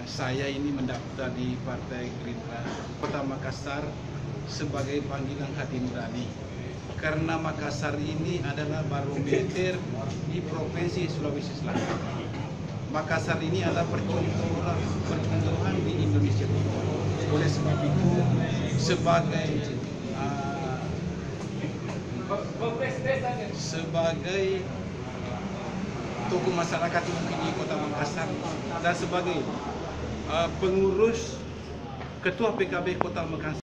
Saya ini mendaftar di Partai Gerindra Kota Makassar sebagai panggilan hati nurani. Karena Makassar ini adalah barometer di Provinsi Sulawesi Selatan. Makassar ini adalah percontohan di Indonesia. Oleh sebab itu, sebagai tokoh masyarakat di Kota Makassar dan sebagai pengurus Ketua PKB Kota Makassar,